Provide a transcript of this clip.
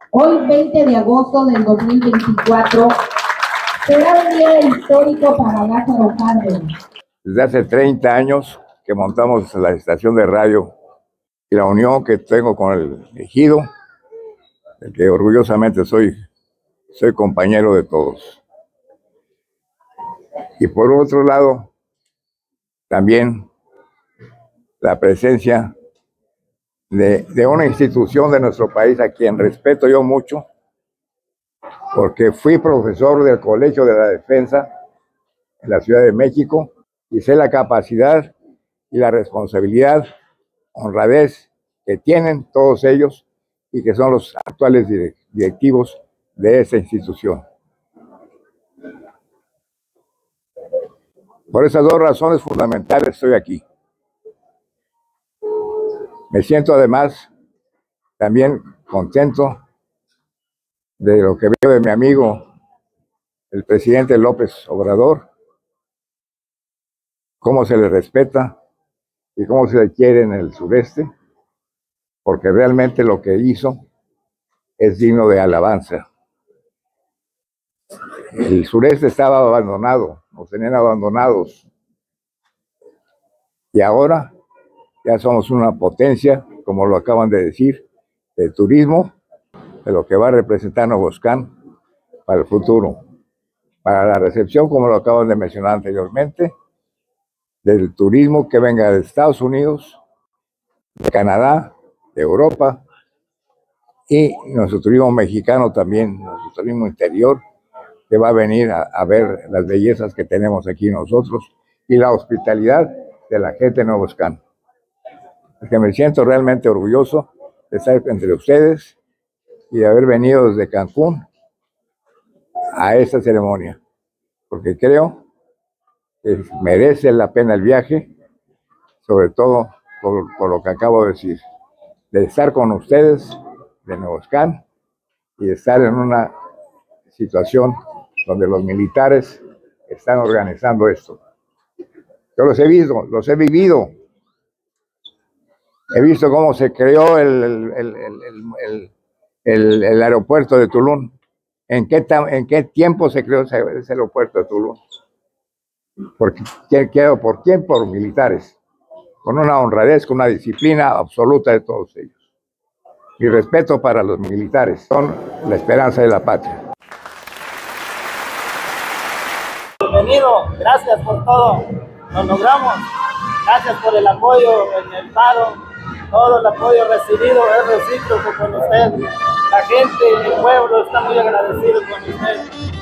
Hoy, 20 de agosto del 2024, será un día histórico para Lázaro Cárdenas. Desde hace 30 años que montamos la estación de radio y la unión que tengo con el ejido, del que orgullosamente soy compañero de todos. Y por otro lado, también la presencia de una institución de nuestro país a quien respeto yo mucho, porque fui profesor del Colegio de la Defensa en la Ciudad de México y sé la capacidad y la responsabilidad, honradez que tienen todos ellos y que son los actuales directivos de esta institución. Por esas dos razones fundamentales estoy aquí. Me siento además también contento de lo que veo de mi amigo, el presidente López Obrador, cómo se le respeta y cómo se le quiere en el sureste, porque realmente lo que hizo es digno de alabanza. El sureste estaba abandonado, nos tenían abandonados, y ahora ya somos una potencia, como lo acaban de decir, del turismo, de lo que va a representar Navoscan para el futuro, para la recepción, como lo acaban de mencionar anteriormente, del turismo que venga de Estados Unidos, de Canadá, de Europa, y nuestro turismo mexicano también, nuestro turismo interior, que va a venir a ver las bellezas que tenemos aquí nosotros y la hospitalidad de la gente de Navoscan. Porque me siento realmente orgulloso de estar entre ustedes y de haber venido desde Cancún a esta ceremonia, porque creo que merece la pena el viaje, sobre todo por lo que acabo de decir, de estar con ustedes de Navoscan y de estar en una situación donde los militares están organizando esto. Yo los he visto, los he vivido. He visto cómo se creó el aeropuerto de Tulum. ¿En qué tiempo se creó ese aeropuerto de Tulum? ¿Por quién? Por militares, con una honradez, con una disciplina absoluta de todos ellos. Mi respeto para los militares, son la esperanza de la patria. Bienvenido, gracias por todo, lo logramos, gracias por el apoyo en el paro, todo el apoyo recibido es recíproco con usted, la gente, el pueblo está muy agradecido con usted.